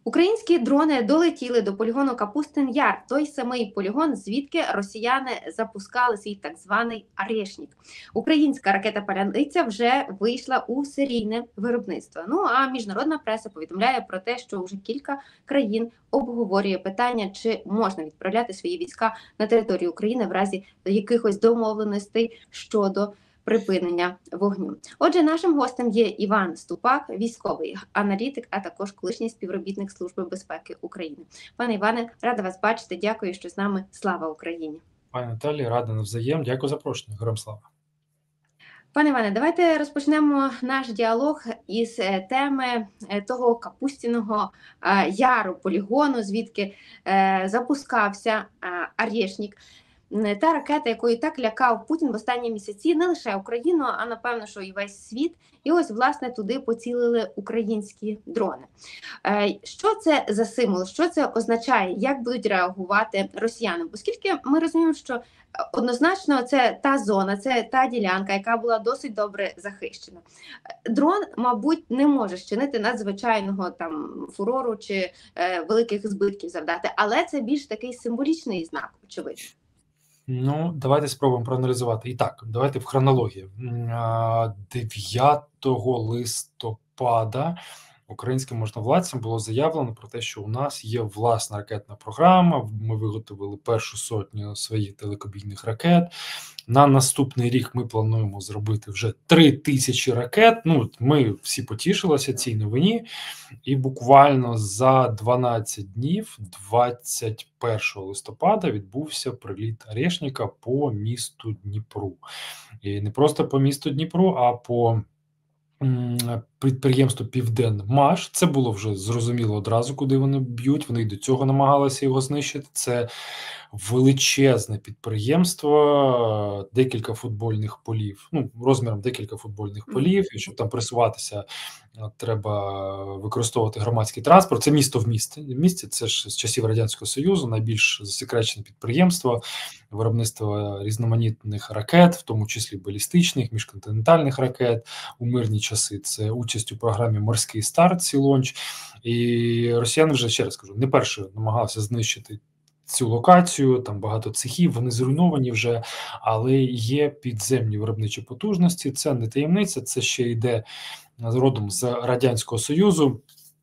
Українські дрони долетіли до полігону Капустин-Яр, той самий полігон, звідки росіяни запускали свій так званий «Орешник». Українська ракета-паляниця вже вийшла у серійне виробництво. Ну а міжнародна преса повідомляє про те, що вже кілька країн обговорює питання, чи можна відправляти свої війська на територію України в разі якихось домовленостей щодо припинення вогню. Отже, нашим гостем є Іван Ступак, військовий аналітик, а також колишній співробітник Служби безпеки України. Пане Іване, рада вас бачити. Дякую, що з нами. Слава Україні! Пане Наталі, рада навзаєм. Дякую за запрошення. Героям слава! Пане Іване, давайте розпочнемо наш діалог із теми того Капустіного яру, полігону, звідки запускався «Орешник». Та ракета, якою так лякав Путін в останні місяці, не лише Україну, а напевно, що і весь світ. І ось, власне, туди поцілили українські дрони. Що це за символ? Що це означає? Як будуть реагувати росіяни? Оскільки ми розуміємо, що однозначно це та зона, це та ділянка, яка була досить добре захищена. Дрон, мабуть, не може щинити надзвичайного там фурору чи великих збитків завдати, але це більш такий символічний знак, очевидно. Ну, давайте спробуємо проаналізувати. І так, давайте в хронології. 9 листопада українським можновладцям було заявлено про те, що у нас є власна ракетна програма, ми виготовили першу сотню своїх далекобійних ракет. На наступний рік ми плануємо зробити вже 3000 ракет. Ну, ми всі потішилися цій новині, і буквально за 12 днів, 21 листопада, відбувся приліт «Орешника» по місту Дніпру. І не просто по місту Дніпру, а по підприємство «Південмаш». Це було вже зрозуміло одразу, куди вони б'ють. Вони й до цього намагалися його знищити. Це величезне підприємство, декілька футбольних полів, ну, розміром декілька футбольних полів, і щоб там пересуватися, треба використовувати громадський транспорт. Це місто в місті, це ж з часів Радянського Союзу, найбільш засекречене підприємство, виробництво різноманітних ракет, в тому числі балістичних, міжконтинентальних ракет. У мирні часи це участь у програмі «Морський старт» Сі Лонч. І росіяни вже, ще раз кажу, не перше намагалися знищити цю локацію, там багато цехів, вони зруйновані вже, але є підземні виробничі потужності, це не таємниця, це ще йде родом з Радянського Союзу,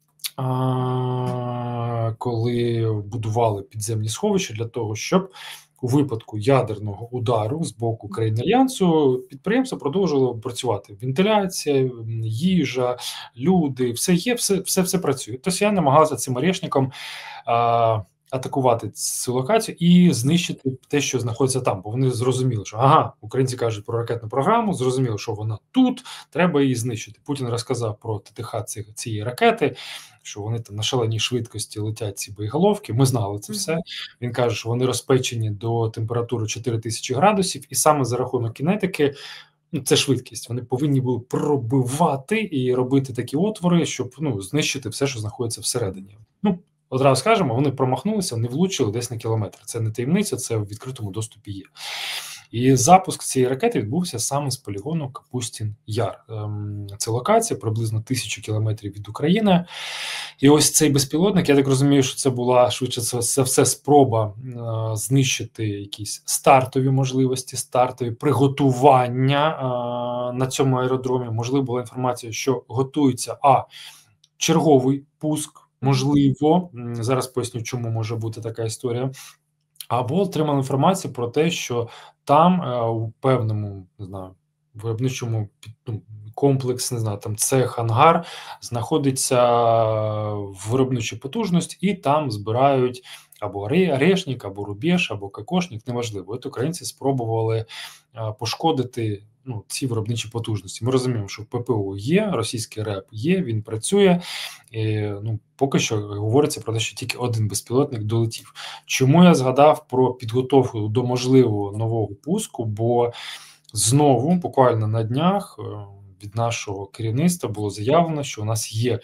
коли будували підземні сховища для того, щоб у випадку ядерного удару з боку країн Альянсу підприємство продовжувало працювати. Вентиляція, їжа, люди, все є, все працює. Тобто я намагався цим «Орешником» атакувати цю локацію і знищити те, що знаходиться там, бо вони зрозуміли, що українці кажуть про ракетну програму, зрозуміло, що вона тут, треба її знищити. Путін розказав про ТТХ цієї ракети, що вони там на шаленій швидкості летять ці боєголовки, ми знали це все. Він каже, що вони розпечені до температури 4000 градусів, і саме за рахунок кінетики, це швидкість, вони повинні були пробивати і робити такі отвори, щоб знищити все, що знаходиться всередині. Одразу скажемо, вони промахнулися, не влучили десь на кілометр. Це не таємниця, це в відкритому доступі є. І запуск цієї ракети відбувся саме з полігону Капустин-Яр. Це локація приблизно 1000 кілометрів від України. І ось цей безпілотник, я так розумію, що це була швидше за все спроба знищити якісь стартові можливості, стартові приготування на цьому аеродромі. Можливо, була інформація, що готується черговий пуск. Можливо, зараз поясню, чому може бути така історія. Або отримали інформацію про те, що там у певному, не знаю, виробничому комплекс, не знаю, там цех, ангар, знаходиться виробнича потужність, і там збирають або «Орешник», або «Рубеж», або «Кокошник», неважливо. От українці спробували пошкодити ці виробничі потужності. Ми розуміємо, що ППО є, російський РЕП є, він працює. І, поки що говориться про те, що тільки один безпілотник долетів. Чому я згадав про підготовку до можливого нового пуску? Бо знову, буквально на днях, від нашого керівництва було заявлено, що у нас є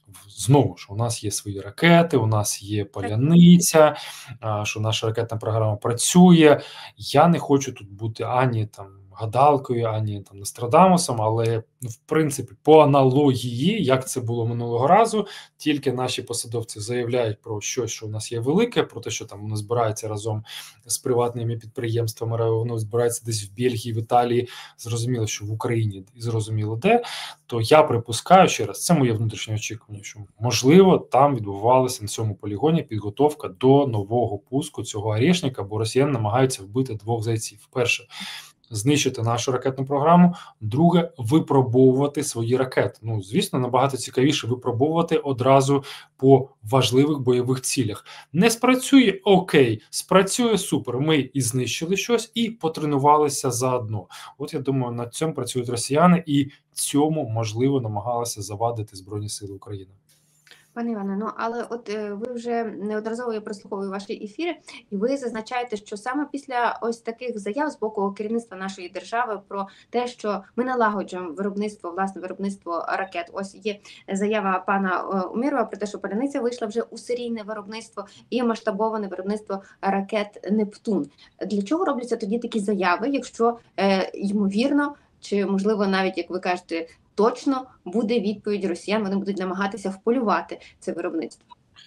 у нас є свої ракети, у нас є «Паляниця», що наша ракетна програма працює. Я не хочу тут бути ані там гадалкою, ані там Нострадамусом, але в принципі по аналогії, як це було минулого разу, тільки наші посадовці заявляють про щось, що у нас є велике, про те, що там воно збирається разом з приватними підприємствами, воно збирається десь в Бельгії, в Італії, зрозуміло, що в Україні і зрозуміло де, то я припускаю ще раз, це моє внутрішнє очікування, що можливо там відбувалася на цьому полігоні підготовка до нового пуску цього орешника, бо росіяни намагаються вбити двох зайців. Перше, знищити нашу ракетну програму, друге, випробовувати свої ракети. Ну, звісно, набагато цікавіше випробовувати одразу по важливих бойових цілях. Не спрацює – окей, спрацює – супер, ми і знищили щось, і потренувалися заодно. От я думаю, над цим працюють росіяни, і цьому, можливо, намагалися завадити Збройні Сили України. Пане Іване, ну але от ви вже неодноразово я прослуховую ваші ефіри, і ви зазначаєте, що саме після ось таких заяв з боку керівництва нашої держави про те, що ми налагоджуємо власне виробництво ракет. Ось є заява пана Умєрова про те, що паляниця вийшла вже у серійне виробництво і масштабоване виробництво ракет «Нептун». Для чого робляться тоді такі заяви, якщо ймовірно, чи можливо навіть, як ви кажете, точно буде відповідь росіян, вони будуть намагатися вполювати це виробництво?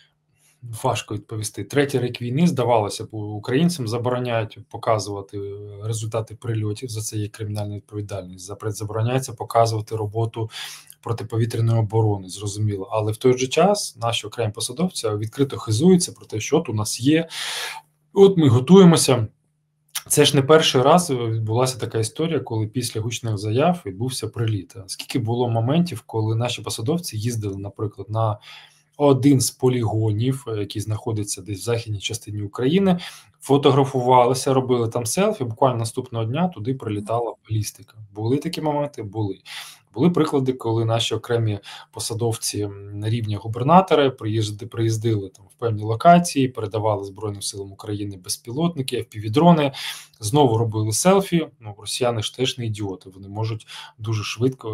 Важко відповісти. Третій рік війни, здавалося б, українцям забороняють показувати результати прильотів, за це є кримінальна відповідальність, забороняється показувати роботу протиповітряної оборони, зрозуміло. Але в той же час наші окремі посадовці відкрито хизуються про те, що от у нас є, от ми готуємося. Це ж не перший раз відбулася така історія, коли після гучних заяв відбувся приліт. Скільки було моментів, коли наші посадовці їздили, наприклад, на один з полігонів, який знаходиться десь в західній частині України, фотографувалися, робили там селфі, буквально наступного дня туди прилітала балістика. Були такі моменти? Були. Були приклади, коли наші окремі посадовці на рівні губернатора приїздили там в певні локації, передавали Збройним силам України безпілотники, FPV-дрони, знову робили селфі. Ну, росіяни ж теж не ідіоти, вони можуть дуже швидко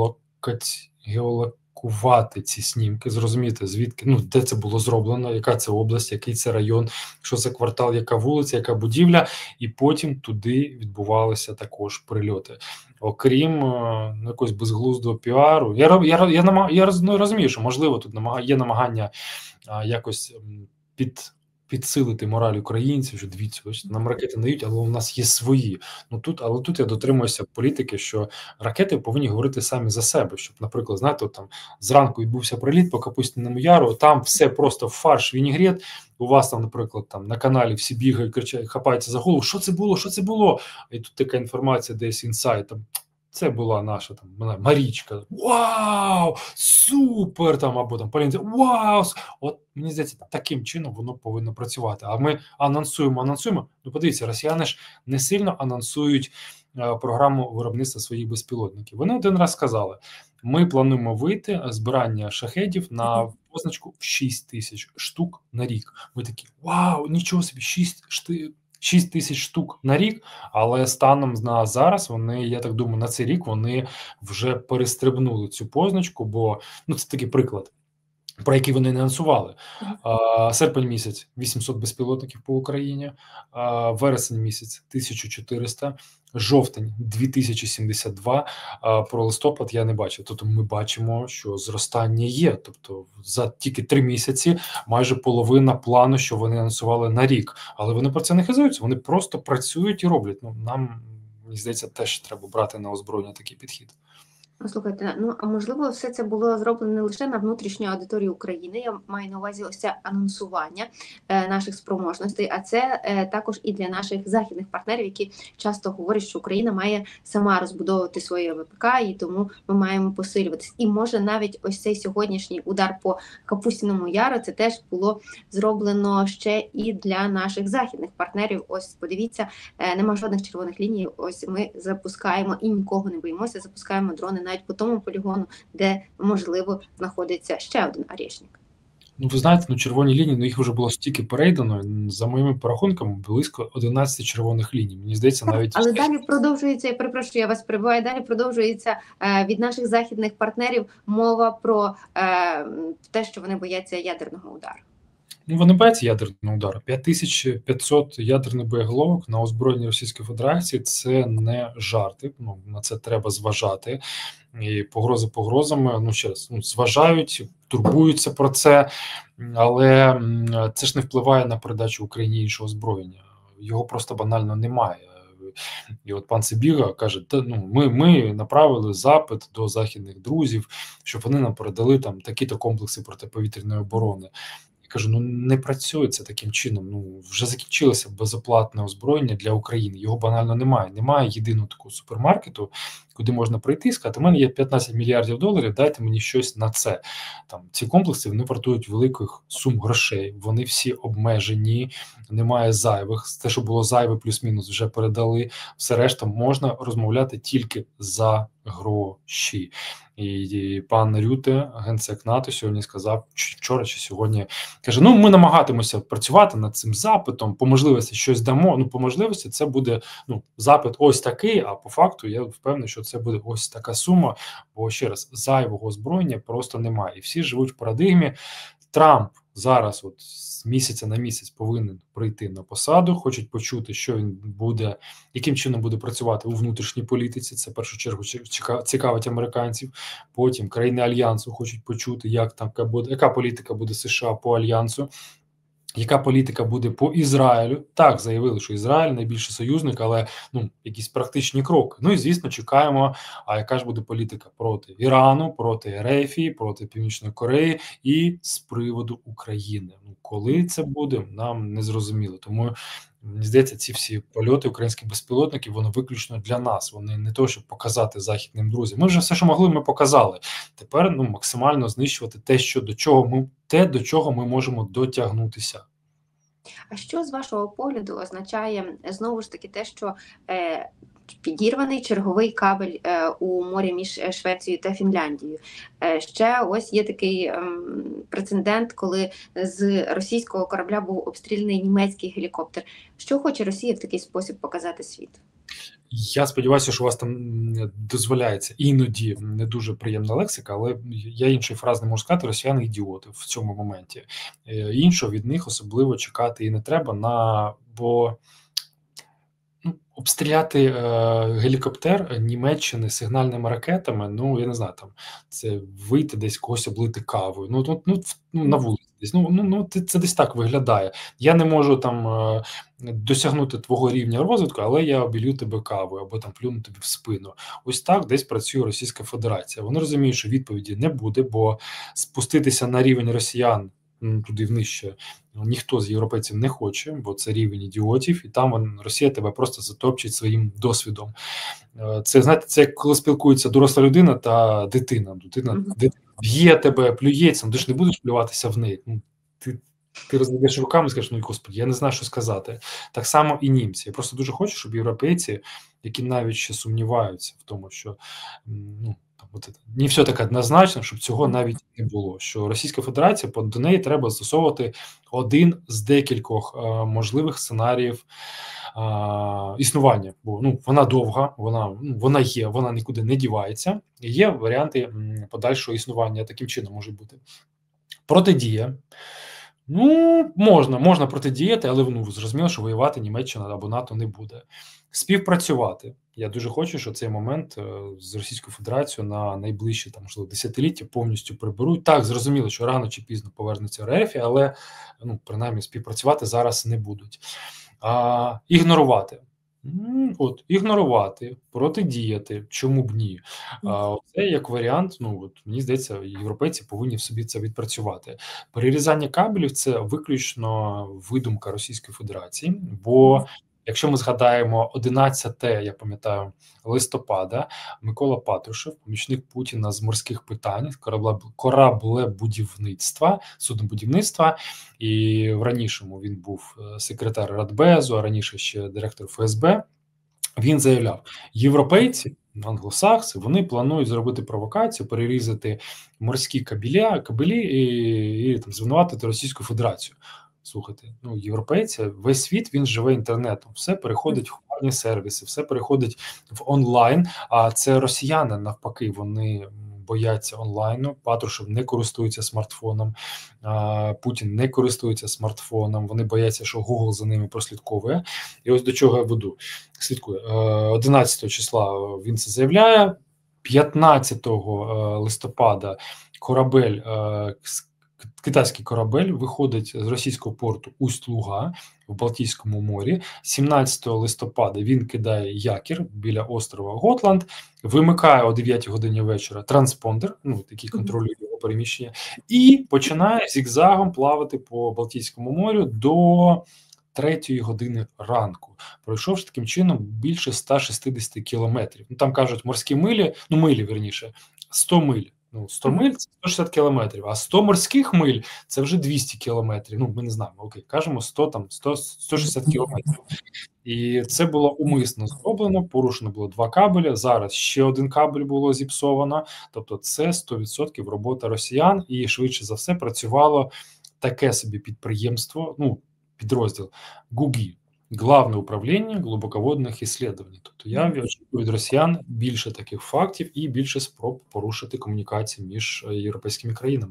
геолокувати ці снімки, зрозуміти, звідки, ну, де це було зроблено, яка це область, який це район, що це квартал, яка вулиця, яка будівля, і потім туди відбувалися також прильоти. Окрім якогось безглуздого піару, я розумію, що можливо тут є намагання якось підсилити мораль українців, що дивіться, нам ракети дають, але у нас є свої. Але тут я дотримуюся політики, що ракети повинні говорити самі за себе, щоб, наприклад, знаєте, там зранку відбувся приліт по Капустиному Яру, там все просто фарш, вінігрет, у вас там, наприклад, там на каналі всі бігають, кричать, хапаються за голову, що це було? І тут така інформація, десь інсайт, там, це була наша там Марічка. Вау! Супер! Там, або там Полінця. Вау! От мені здається, таким чином воно повинно працювати. А ми анонсуємо. Ну, подивіться, росіяни ж не сильно анонсують програму виробництва своїх безпілотників. Вони один раз сказали, ми плануємо вийти збирання шахедів на позначку в 6 тисяч штук на рік. Ми такі, вау, нічого собі, 6 тисяч штук на рік, але станом на зараз вони, я так думаю, на цей рік вони вже перестрибнули цю позначку, бо, ну, це такий приклад, про який вони не анонсували. Серпень місяць 800 безпілотників по Україні, вересень місяць 1400, жовтень 2072, про листопад я не бачив. Тобто ми бачимо, що зростання є. Тобто за тільки 3 місяці майже половина плану, що вони анонсували на рік. Але вони про це не хизуються, вони просто працюють і роблять. Ну, нам, мені здається, теж треба брати на озброєння такий підхід. Слухайте, ну а можливо, все це було зроблено не лише на внутрішню аудиторію України. Я маю на увазі ось це анонсування наших спроможностей, а це також і для наших західних партнерів, які часто говорять, що Україна має сама розбудовувати своє ВПК, і тому ми маємо посилюватись. І може навіть ось цей сьогоднішній удар по Капустиному Яру, це теж було зроблено ще і для наших західних партнерів. Ось подивіться, нема жодних червоних ліній. Ось ми запускаємо і нікого не боїмося. Запускаємо дрони навіть по тому полігону, де, можливо, знаходиться ще один орешник. Ну, ви знаєте, червоні лінії, їх вже було стільки перейдено, за моїми порахунками, близько 11 червоних ліній. Мені здається, навіть... Але далі продовжується, я перепрошую, я вас перебиваю, далі продовжується від наших західних партнерів мова про те, що вони бояться ядерного удару. Ну, вони бояться ядерного удару. 5500 ядерних боєголовок на озброєнні Російської Федерації – це не жарти. Ну, на це треба зважати. І погрози погрозами, ну, ще раз, зважають, турбуються про це, але це ж не впливає на передачу Україні іншого озброєння. Його просто банально немає. І от пан Сибіга каже, ми направили запит до західних друзів, щоб вони нам передали там такі-то комплекси протиповітряної оборони. Я кажу, не працює це таким чином. Ну, вже закінчилося безоплатне озброєння для України. Його банально немає. Немає єдиного такого супермаркету, куди можна прийти і сказати, у мене є 15 мільярдів доларів, дайте мені щось на це. Там ці комплекси, вони вартують великих сум грошей, вони всі обмежені, немає зайвих. Те, що було зайве, плюс-мінус, вже передали. Все решта можна розмовляти тільки за гроші. І пан Рюте, генсек НАТО, сьогодні сказав, вчора чи сьогодні, каже, ми намагатимося працювати над цим запитом, по можливості щось дамо, по можливості це буде запит ось такий, а по факту я впевнений, що це буде ось така сума, бо ще раз, зайвого озброєння просто немає. І всі живуть в парадигмі. Трамп зараз от з місяця на місяць повинен прийти на посаду, хочуть почути, що він буде, яким чином буде працювати у внутрішній політиці, це в першу чергу цікавить американців, потім країни Альянсу хочуть почути, яка політика буде США по Альянсу, яка політика буде по Ізраїлю. Так, заявили, що Ізраїль найбільший союзник, але якісь практичні кроки. І, звісно, чекаємо, а яка ж буде політика проти Ірану, проти РФ, проти Північної Кореї і з приводу України. Коли це буде, нам не зрозуміло. Тому, мені здається, ці всі польоти українських безпілотників, вони виключно для нас. Вони не то, щоб показати західним друзям. Ми вже все, що могли, ми показали. Тепер максимально знищувати те, до чого ми можемо дотягнутися. А що, з вашого погляду, означає, знову ж таки, те, що підірваний черговий кабель у морі між Швецією та Фінляндією? Ще ось є такий прецедент, коли з російського корабля був обстріляний німецький гелікоптер. Що хоче Росія в такий спосіб показати світу? Я сподіваюся, що у вас там дозволяється іноді не дуже приємна лексика, але я іншої фрази не можу сказати, росіяни ідіоти в цьому моменті. Іншого від них особливо чекати і не треба, бо обстріляти гелікоптер Німеччини сигнальними ракетами, я не знаю, там це вийти десь когось облити кавою, на вулиці десь, це десь так виглядає. Я не можу там досягнути твого рівня розвитку, але я обілью тебе кавою або там плюну тобі в спину. Ось так десь працює Російська Федерація. Вони розуміють, що відповіді не буде, бо спуститися на рівень росіян туди внижче ніхто з європейців не хоче, бо це рівень ідіотів, і там Росія тебе просто затопчить своїм досвідом. Це, знаєте, це як коли спілкується доросла людина та дитина. Дитина б'є тебе, плюється, ти ж не будеш плюватися в неї. Ти розведеш руками і скажеш, Господи, я не знаю, що сказати. Так само і німці. Я просто дуже хочу, щоб європейці, які навіть ще сумніваються в тому, що не все так однозначно, щоб цього навіть не було. Що Російська Федерація, до неї треба застосовувати один з декількох можливих сценаріїв існування. Бо вона довга, вона є, вона нікуди не дівається. І є варіанти подальшого існування, таким чином може бути. Протидія. Можна протидіяти, але зрозуміло, що воювати Німеччина або НАТО не буде. Співпрацювати. Я дуже хочу, що цей момент з Російською Федерацією на найближчі можливо десятиліття повністю приберуть. Так, зрозуміло, що рано чи пізно повернеться РФ, але принаймні співпрацювати зараз не будуть. Ігнорувати. Ігнорувати, протидіяти, чому б ні. Це як варіант, мені здається, європейці повинні в собі це відпрацювати. Перерізання кабелів – це виключно видумка Російської Федерації, бо якщо ми згадаємо 11, я пам'ятаю, листопада, Микола Патрушев, помічник Путіна з морських питань, кораблебудівництва, суднобудівництва, і в ранішому він був секретар Радбезу, а раніше ще директор ФСБ, він заявляв, європейці, англосакси, вони планують зробити провокацію, перерізати морські кабелі і звинуватити Російську Федерацію. Слухайте, європейці, весь світ, він живе інтернетом, все переходить в хмарні сервіси, все переходить в онлайн, а це росіяни, навпаки, вони бояться онлайну, Патрушев не користується смартфоном, Путін не користується смартфоном, вони бояться, що Google за ними прослідковує. І ось до чого я веду. Слідкую. 11 числа він це заявляє, 15 листопада корабель, китайський корабель виходить з російського порту Усть-Луга в Балтійському морі. 17 листопада він кидає якір біля острова Готланд, вимикає о 9 годині вечора транспондер, який контролює його переміщення, і починає зігзагом плавати по Балтійському морю до 3 години ранку, пройшовши таким чином більше 160 кілометрів. Там кажуть морські милі, милі, верніше, 100 миль. 100 миль – це 160 кілометрів, а 100 морських миль – це вже 200 кілометрів. Ми не знаємо, окей, кажемо 160 кілометрів. І це було умисно зроблено, порушено було 2 кабеля, зараз ще один кабель було зіпсовано, тобто це 100% робота росіян, і швидше за все працювало таке собі підприємство, підрозділ ГУГІ, Главне управління глибоководних іслідувань. Тобто я очікую від росіян більше таких фактів і більше спроб порушити комунікації між європейськими країнами.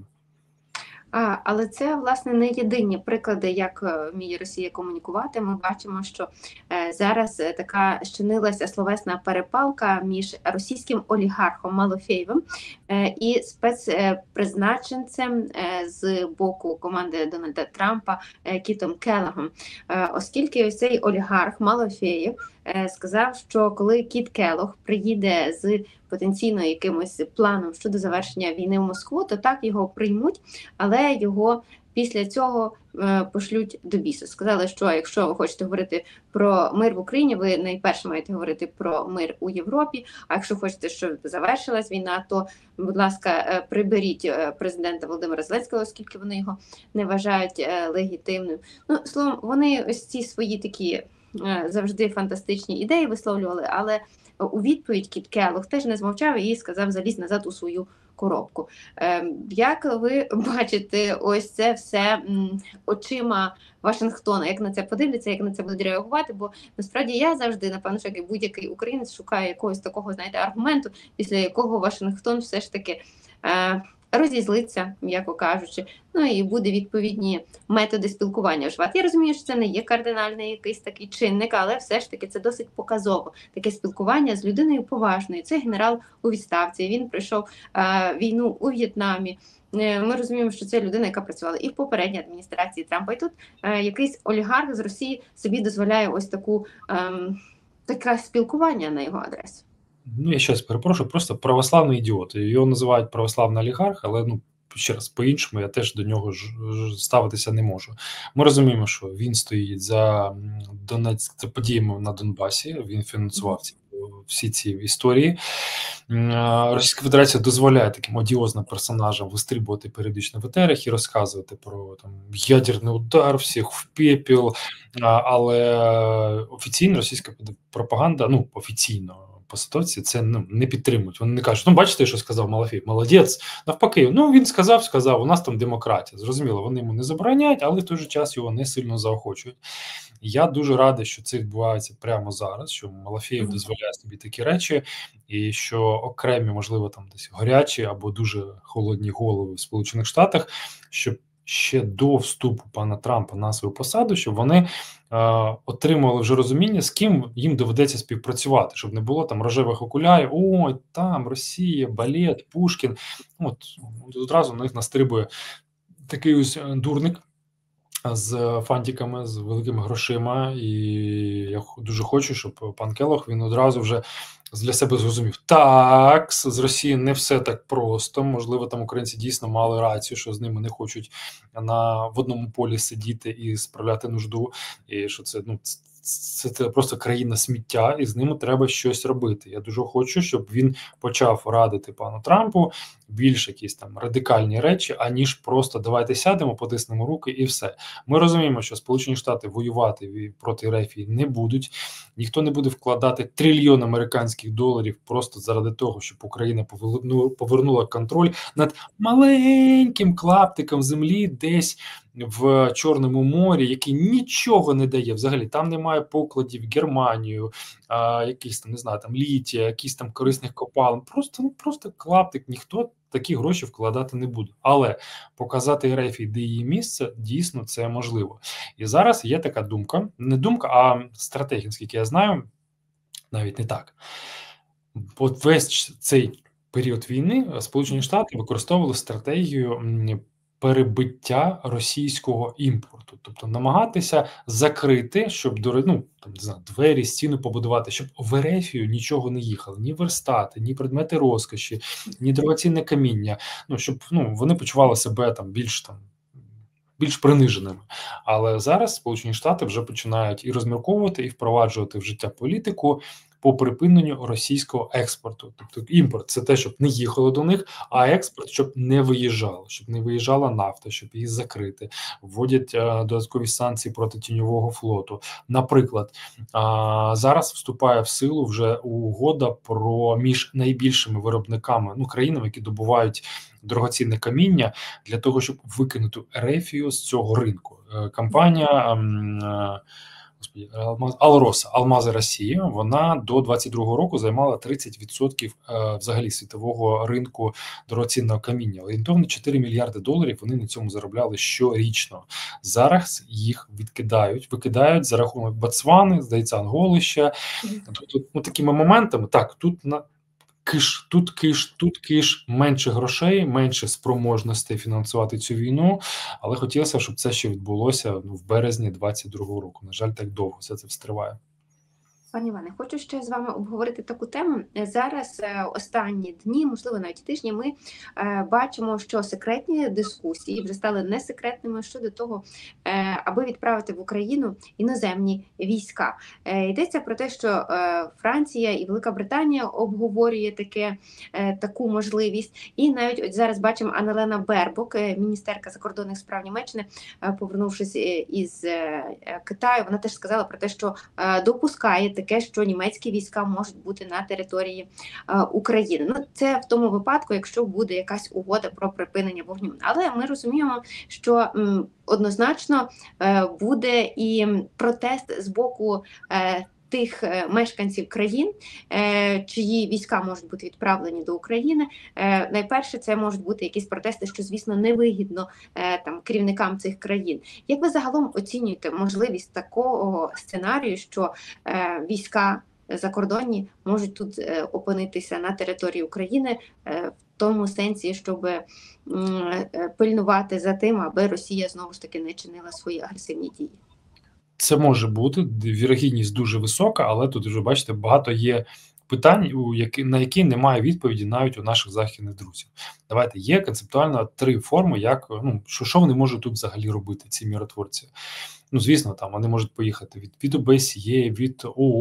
Але це, власне, не єдині приклади, як вміє Росія комунікувати. Ми бачимо, що зараз така щинилася словесна перепалка між російським олігархом Малофеєвим і спецпризначенцем з боку команди Дональда Трампа Кітом Келлогом. Оскільки ось цей олігарх Малофеєв сказав, що коли Кіт Келлог приїде з потенційно якимось планом щодо завершення війни в Москву, то так його приймуть, але його після цього пошлють до біса. Сказали, що якщо ви хочете говорити про мир в Україні, ви найперше маєте говорити про мир у Європі, а якщо хочете, щоб завершилась війна, то, будь ласка, приберіть президента Володимира Зеленського, оскільки вони його не вважають легітимним. Словом, вони ось ці свої такі завжди фантастичні ідеї висловлювали, але у відповідь Кіт Келлог теж не змовчав і сказав: залізь назад у свою коробку. Як ви бачите ось це все очима Вашингтона? Як на це подивляться, як на це будуть реагувати? Бо насправді я завжди, напевно, що як і будь-який українець шукає якогось такого, аргументу, після якого Вашингтон все ж таки розізлиться, м'яко кажучи, і буде відповідні методи спілкування вживати. Я розумію, що це не є кардинальний якийсь такий чинник, але все ж таки це досить показово. Таке спілкування з людиною поважною. Це генерал у відставці, він пройшов війну у В'єтнамі. Ми розуміємо, що це людина, яка працювала і в попередній адміністрації Трампа. І тут якийсь олігарх з Росії собі дозволяє ось таке спілкування на його адресу. Я щас перепрошую, просто православний ідіот. Його називають православний олігарх, але, ще раз, по-іншому я теж до нього ставитися не можу. Ми розуміємо, що він стоїть за подіями на Донбасі, він фінансував всі ці історії. Російська Федерація дозволяє таким одіозним персонажам вистрибувати періодично в етерах і розказувати про ядерний удар, всіх в пепел, але офіційно російська пропаганда, офіційно, посадовці це не підтримують. Вони не кажуть: бачите, що сказав Малафєєв, молодець. Навпаки, він сказав, у нас там демократія. Зрозуміло, вони йому не забороняють, але в той же час його не сильно заохочують. Я дуже радий, що це відбувається прямо зараз, що Малафєєв дозволяє собі такі речі, і що окремі, можливо, там десь гарячі або дуже холодні голови в Сполучених Штатах, щоб ще до вступу пана Трампа на свою посаду, щоб вони отримували вже розуміння, з ким їм доведеться співпрацювати, щоб не було там рожевих окулярів: ой, там Росія, балет, Пушкін. Одразу на них настрибує такий ось дурник з фантиками, з великими грошима, і я дуже хочу, щоб пан Келлог, він одразу вже для себе зрозумів: так, з Росії не все так просто, можливо, там українці дійсно мали рацію, що з ними не хочуть в одному полі сидіти і справляти нужду, і що це просто країна сміття, і з ними треба щось робити. Я дуже хочу, щоб він почав радити пану Трампу більш якісь там радикальні речі, аніж просто давайте сядемо, потиснемо руки і все. Ми розуміємо, що Сполучені Штати воювати проти РФ не будуть, ніхто не буде вкладати трильйон американських доларів просто заради того, щоб Україна повернула контроль над маленьким клаптиком землі десь в Чорному морі, який нічого не дає. Взагалі, там немає немає покладів в Германію, якісь там, не знаю, там літія, якісь там корисних копалин. Просто клаптик, ніхто такі гроші вкладати не буде. Але показати РФ, де її місце, дійсно це можливо. І зараз є така думка, не думка, а стратегія, наскільки я знаю, навіть не так. От весь цей період війни Сполучені Штати використовували стратегію перебиття російського імпорту, тобто намагатися закрити, щоб не знаю, двері, стіну побудувати, щоб в Ерефію нічого не їхало, ні верстати, ні предмети розкоші, ні дорогоцінне каміння. Щоб вони почували себе більш приниженими. Але зараз Сполучені Штати вже починають і розмірковувати, і впроваджувати в життя політику по припиненню російського експорту. Тобто імпорт – це те, щоб не їхало до них, а експорт – щоб не виїжджало, щоб не виїжджала нафта, щоб її закрити. Вводять додаткові санкції проти тіньового флоту. Наприклад, зараз вступає в силу вже угода між найбільшими виробниками, країнами, які добувають дорогоцінне каміння, для того, щоб викинути Ерефію з цього ринку. Компанія Алроса, Алмази Росії, вона до 22-го року займала 30% взагалі світового ринку дорогоцінного каміння. Орієнтовно 4 мільярди доларів вони на цьому заробляли щорічно. Зараз їх викидають за рахунок Ботсвани, здається, Анголи ще. Тобто, такими моментами, тут киш, менше грошей, менше спроможностей фінансувати цю війну, але хотілося, щоб це ще відбулося в березні 22-го року. На жаль, так довго все це встриває. Пане Іване, хочу ще з вами обговорити таку тему. Зараз останні дні, можливо, навіть тижні, ми бачимо, що секретні дискусії вже стали несекретними щодо того, аби відправити в Україну іноземні війська. Йдеться про те, що Франція і Велика Британія обговорює таку можливість. І навіть от зараз бачимо Аннелена Бербок, міністерка закордонних справ Німеччини, повернувшись із Китаю, вона теж сказала про те, що допускає таке, що німецькі війська можуть бути на території України. Це в тому випадку, якщо буде якась угода про припинення вогню. Але ми розуміємо, що однозначно буде і протест з боку тих мешканців країн, чиї війська можуть бути відправлені до України. Найперше, це можуть бути якісь протести, що, звісно, невигідно керівникам цих країн. Як ви загалом оцінюєте можливість такого сценарію, що війська закордонні можуть тут опинитися на території України в тому сенсі, щоб пильнувати за тим, аби Росія знову ж таки не чинила свої агресивні дії? Це може бути, вірогідність дуже висока, але тут вже, бачите, багато є питань, на які немає відповіді навіть у наших західних друзів. Давайте, є концептуально 3 форми, що вони можуть тут взагалі робити, ці миротворці. Звісно, вони можуть поїхати від ОБСЄ, від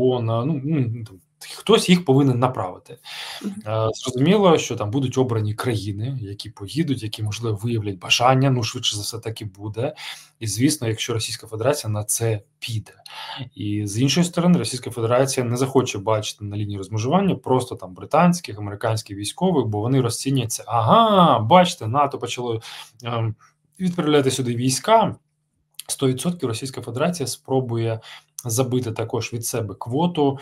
ООН, хтось їх повинен направити. Зрозуміло, що там будуть обрані країни, які поїдуть, які, можливо, виявлять бажання, швидше за все так і буде. І, звісно, якщо Російська Федерація на це піде. І з іншої сторони, Російська Федерація не захоче бачити на лінії розмежування просто британських, американських військових, бо вони розцінюються, бачите, НАТО почало відправляти сюди війська, 100% Російська Федерація спробує забити також від себе квоту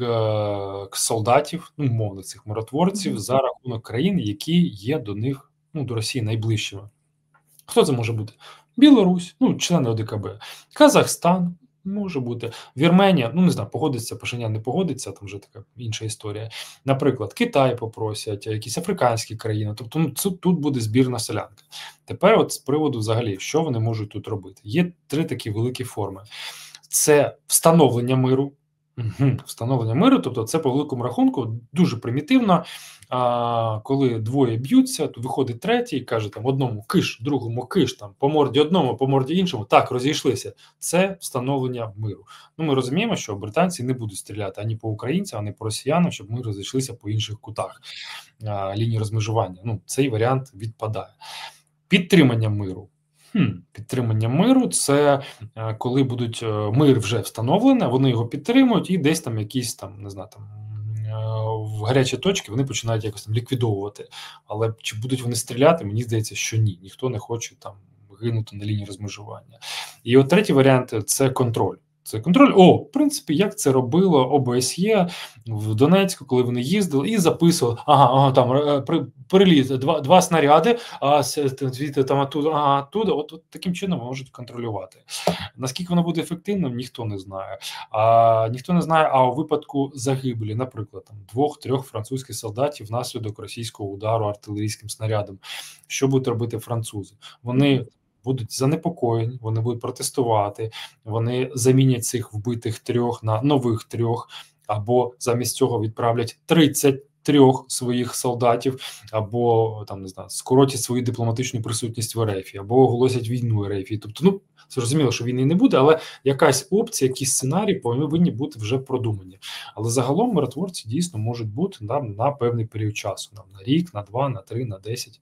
солдатів, умовно цих миротворців, за рахунок країн, які є до них, до Росії найближчими. Хто це може бути? Білорусь, члени ОДКБ, Казахстан, може бути, Вірменія, не знаю, погодиться, Пашинян не погодиться, там вже така інша історія. Наприклад, Китай попросять, якісь африканські країни, тобто тут буде збірна солянка. Тепер от з приводу взагалі, що вони можуть тут робити? Є 3 такі великі форми. Це встановлення миру. Встановлення миру, тобто це по великому рахунку дуже примітивно, коли двоє б'ються, то виходить третій і каже одному киш, другому киш, по морді одному, по морді іншому, так, розійшлися. Це встановлення миру. Ми розуміємо, що британці не будуть стріляти ані по українцям, ані по росіянам, щоб ми розійшлися по інших кутах лінії розмежування. Цей варіант відпадає. Підтримання миру. Підтримання миру – це коли мир вже встановлений, вони його підтримують і десь якісь в гарячі точки вони починають якось ліквідовувати. Але чи будуть вони стріляти? Мені здається, що ні. Ніхто не хоче гинути на лінії розмежування. І от третій варіант – це контроль. Це контроль. В принципі, як це робило ОБСЄ в Донецьку, коли вони їздили і записували, там переліт, два снаряди, звідти там оттуда, от таким чином можуть контролювати. Наскільки воно буде ефективним, ніхто не знає. Ніхто не знає, а у випадку загибелі, наприклад, там 2-3 французьких солдатів внаслідок російського удару артилерійським снарядом, що будуть робити французи? Вони будуть занепокоєні, вони будуть протестувати, вони замінять цих вбитих 3 на нових 3, або замість цього відправлять 33 своїх солдатів, або там не знаю, скоротять свою дипломатичну присутність в РФ, або оголосять війну РФ. Тобто, зрозуміло, що війни не буде, але якась опція, якісь сценарії повинні бути вже продумані. Але загалом миротворці дійсно можуть бути на певний період часу, на рік, на 2, на 3, на 10.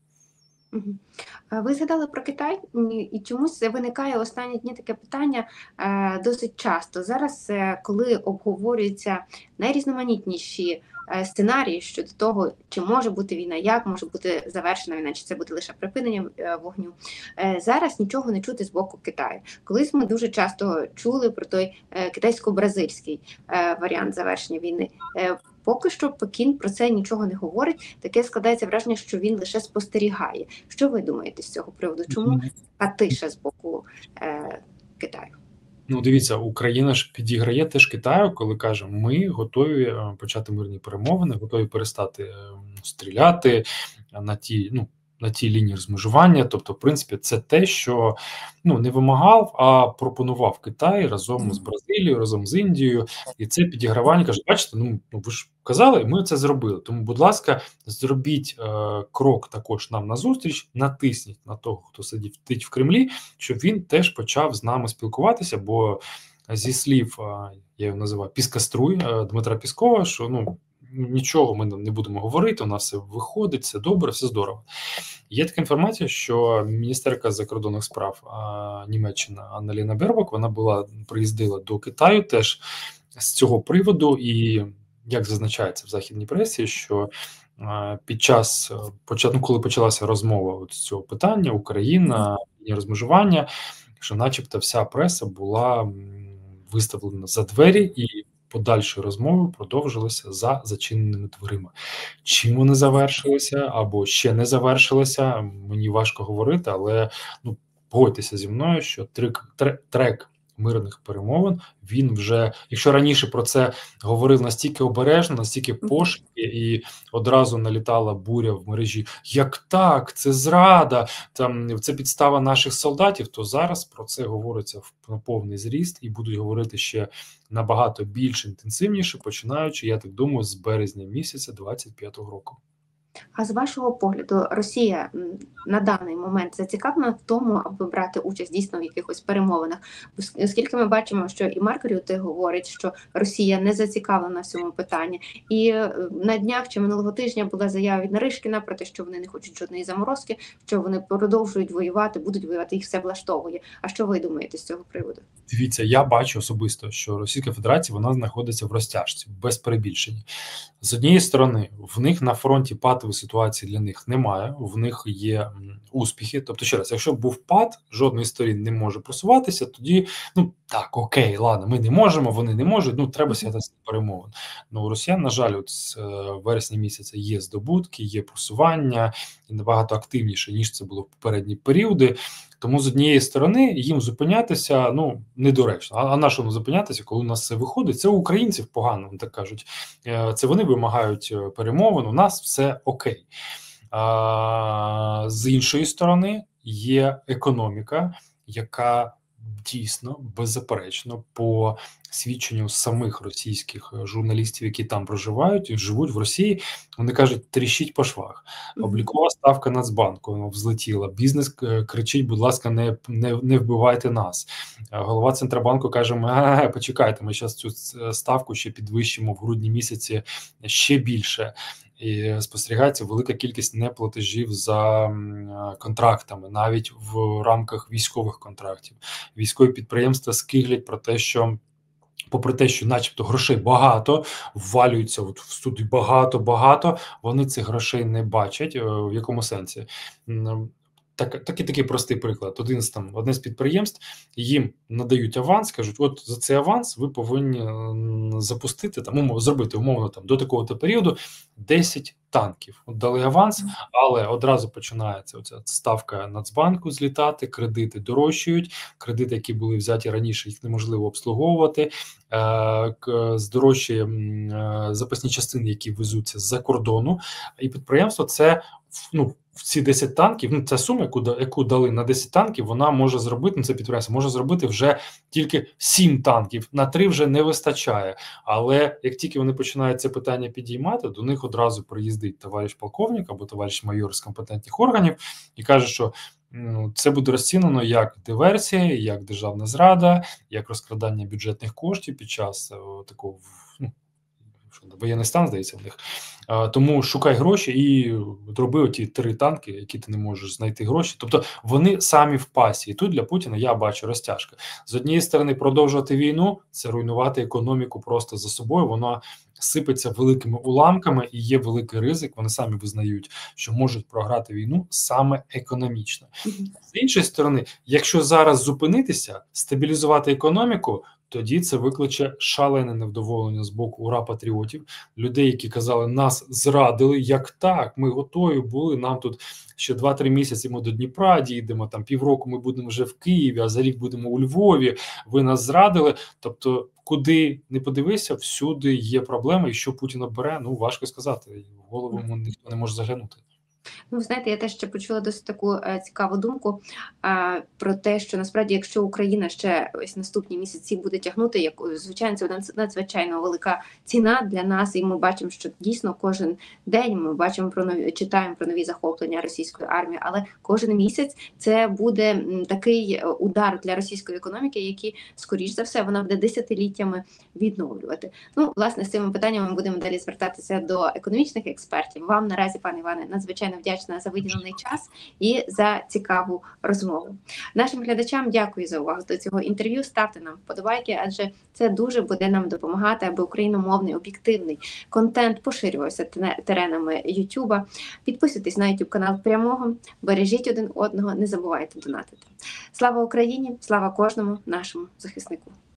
Ви згадали про Китай, і чомусь виникає останні дні таке питання досить часто. Зараз, коли обговорюються найрізноманітніші сценарії щодо того, чи може бути війна, як може бути завершена війна, чи це буде лише припинення вогню, зараз нічого не чути з боку Китаю. Колись ми дуже часто чули про той китайсько-бразильський варіант завершення війни. Поки що Пекін про це нічого не говорить. Таке складається враження, що він лише спостерігає. Що ви думаєте з цього приводу? Чому така тиша з боку Китаю? Дивіться, Україна ж підіграє теж Китаю, коли каже, ми готові почати мирні перемовини, готові перестати стріляти на тій лінії розмежування. Тобто, в принципі, це те, що не вимагав, а пропонував Китай разом з Бразилією, разом з Індією. І це підігравання, каже, бачите, ви ж казали, ми це зробили. Тому, будь ласка, зробіть крок також нам назустріч, натисніть на того, хто сидить в Кремлі, щоб він теж почав з нами спілкуватися, бо зі слів, я його називаю Піскаструй, Дмитра Піскова, що нічого ми не будемо говорити, у нас все виходить, все добре, все здорово. Є така інформація, що міністерка закордонних справ Німеччини Анна-Лена Бербок, вона приїздила до Китаю теж з цього приводу, і як зазначається в західній пресі, що під час коли почалася розмова з цього питання, Україна, розмежування, що начебто вся преса була виставлена за двері, і подальші розмови продовжилися за зачиненими дверима. Чим вони завершилися або ще не завершилися, мені важко говорити, але погодьтеся зі мною, що трек мирних перемовин, він вже, якщо раніше про це говорив настільки обережно, настільки пошепки, і одразу налітала буря в мережі, як так, це зрада, це підстава наших солдатів, то зараз про це говориться на повний зріст і будуть говорити ще набагато більш інтенсивніше, починаючи, я так думаю, з березня місяця 25-го року. А з вашого погляду, Росія на даний момент зацікавлена в тому, аби брати участь дійсно в якихось перемовинах? Оскільки ми бачимо, що і Марко Рюте говорить, що Росія не зацікавлена в цьому питанні. І на днях чи минулого тижня була заява від Наришкіна про те, що вони не хочуть жодної заморозки, що вони продовжують воювати, будуть воювати, їх все влаштовує. А що ви думаєте з цього приводу? Дивіться, я бачу особисто, що Російська Федерація, вона знаходиться в розтяжці, без перебільшення. З однієї сторони, в них на фронті патової ситуації для них немає, в них є успіхи. Тобто, ще раз, якщо був пад, жодної сторін не може просуватися, тоді, так, окей, ладно, ми не можемо, вони не можуть, треба сідати перемовин. У росіян, на жаль, от з вересня місяця є здобутки, є просування, і набагато активніше, ніж це було в попередні періоди. Тому з однієї сторони їм зупинятися недоречно. А на що зупинятися, коли у нас все виходить? Це у українців погано, так кажуть. Це вони вимагають перемовин, у нас все окей. З іншої сторони є економіка, яка дійсно, беззаперечно, по свідченню самих російських журналістів, які там проживають і живуть в Росії, вони кажуть, тріщить по швах. Облікова ставка Нацбанку взлетіла, бізнес кричить, будь ласка, не вбивайте нас. Голова Центробанку каже, почекайте, ми зараз цю ставку ще підвищимо в грудні місяці ще більше. І спостерігається велика кількість неплатежів за контрактами, навіть в рамках військових контрактів. Військові підприємства скиглять про те, що попри те, що начебто грошей багато, ввалюються в суди багато, вони цих грошей не бачать. В якому сенсі? Такий простий приклад. Одне з підприємств, їм надають аванс, кажуть, от за цей аванс ви повинні запустити, зробити умовно до такого-то періоду 10 танків. От дали аванс, але одразу починається оця ставка Нацбанку злітати, кредити дорожчають, кредити, які були взяті раніше, їх неможливо обслуговувати, здорожчає запасні частини, які везуться з-за кордону, і підприємство це, в ці 10 танків, ця сума, яку дали на 10 танків, вона може зробити, це підприємство може зробити вже тільки 7 танків, на 3 вже не вистачає. Але як тільки вони починають це питання підіймати, до них одразу приїздить товариш полковник або товариш майор з компетентних органів і каже, що це буде розцінено як диверсія, як державна зрада, як розкрадання бюджетних коштів під час такого воєнний стан, здається, в них. Тому шукай гроші і роби оті 3 танки, які ти не можеш знайти гроші. Тобто вони самі в пасі. І тут для Путіна я бачу розтяжка. З однієї сторони, продовжувати війну – це руйнувати економіку просто за собою. Вона сипеться великими уламками і є великий ризик. Вони самі визнають, що можуть програти війну саме економічно. З іншої сторони, якщо зараз зупинитися, стабілізувати економіку, тоді це викличе шалене невдоволення з боку ура-патріотів, людей, які казали, нас зрадили, як так, ми готові були, нам тут ще 2-3 місяці ми до Дніпра дійдемо, там півроку ми будемо вже в Києві, а за рік будемо у Львові, ви нас зрадили. Тобто, куди не подивися, всюди є проблеми, і що Путін обере, важко сказати, в голову ніхто не може заглянути. Знаєте, я теж ще почула досить таку цікаву думку про те, що насправді, якщо Україна ще ось наступні місяці буде тягнути, звичайно, це надзвичайно велика ціна для нас, і ми бачимо, що дійсно кожен день ми бачимо читаємо про нові захоплення російської армії, але кожен місяць це буде такий удар для російської економіки, який, скоріш за все, вона буде десятиліттями відновлювати. Власне, з цими питаннями ми будемо далі звертатися до економічних експертів. Вам наразі, пане Іване, надзвичайно вдячна за виділений час і за цікаву розмову. Нашим глядачам дякую за увагу до цього інтерв'ю. Ставте нам вподобайки, адже це дуже буде нам допомагати, аби україномовний об'єктивний контент поширювався теренами Ютуба. Підписуйтесь на YouTube канал Прямого, бережіть один одного, не забувайте донатити. Слава Україні, слава кожному нашому захиснику.